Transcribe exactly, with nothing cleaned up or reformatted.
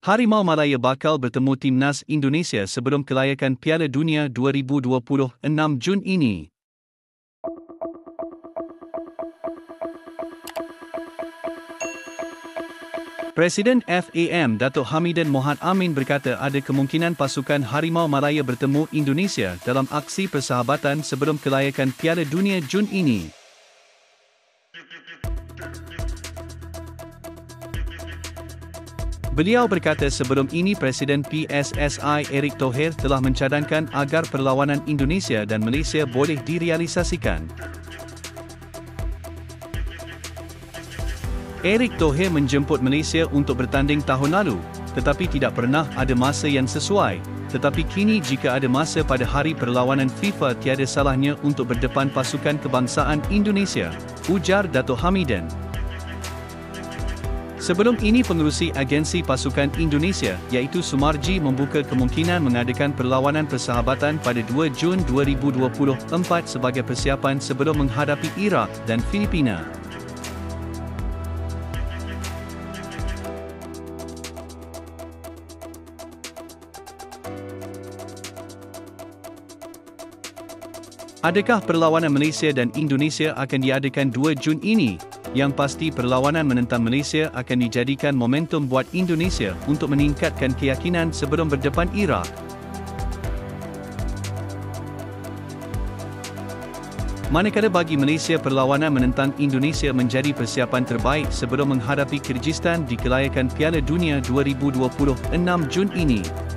Harimau Malaya bakal bertemu timnas Indonesia sebelum kelayakan Piala Dunia dua ribu dua puluh enam Jun ini. Presiden F A M Datuk Hamidin Mohd Amin berkata ada kemungkinan pasukan Harimau Malaya bertemu Indonesia dalam aksi persahabatan sebelum kelayakan Piala Dunia Jun ini. Beliau berkata sebelum ini Presiden P S S I Erick Thohir telah mencadangkan agar perlawanan Indonesia dan Malaysia boleh direalisasikan. Erick Thohir menjemput Malaysia untuk bertanding tahun lalu, tetapi tidak pernah ada masa yang sesuai. Tetapi kini jika ada masa pada hari perlawanan FIFA tiada salahnya untuk berdepan pasukan kebangsaan Indonesia, ujar Datuk Hamidin. Sebelum ini pengerusi agensi pasukan Indonesia iaitu Sumarji membuka kemungkinan mengadakan perlawanan persahabatan pada dua Jun dua ribu dua puluh empat sebagai persiapan sebelum menghadapi Iraq dan Filipina. Adakah perlawanan Malaysia dan Indonesia akan diadakan dua Jun ini? Yang pasti perlawanan menentang Malaysia akan dijadikan momentum buat Indonesia untuk meningkatkan keyakinan sebelum berdepan Iraq. Manakala bagi Malaysia perlawanan menentang Indonesia menjadi persiapan terbaik sebelum menghadapi Kyrgyzstan di kelayakan Piala Dunia dua ribu dua puluh enam Jun ini.